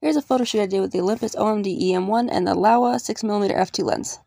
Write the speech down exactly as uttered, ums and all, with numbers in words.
Here's a photo shoot I did with the Olympus O M D E M one and the Laowa six millimeter f two lens.